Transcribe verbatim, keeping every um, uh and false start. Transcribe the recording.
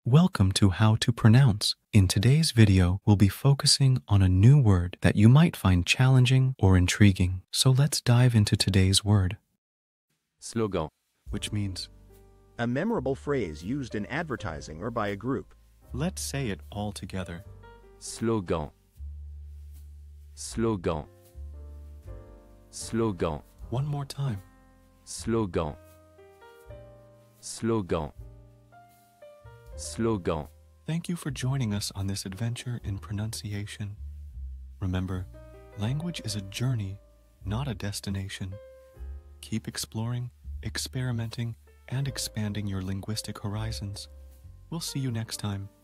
Welcome to How to Pronounce. In today's video, we'll be focusing on a new word that you might find challenging or intriguing. So let's dive into today's word. Slogan. Which means, a memorable phrase used in advertising or by a group. let's say it all together. Slogan. Slogan. Slogan. One more time. Slogan. Slogan. Slogan. Thank you for joining us on this adventure in pronunciation. Remember, language is a journey, not a destination. Keep exploring, experimenting, and expanding your linguistic horizons. We'll see you next time.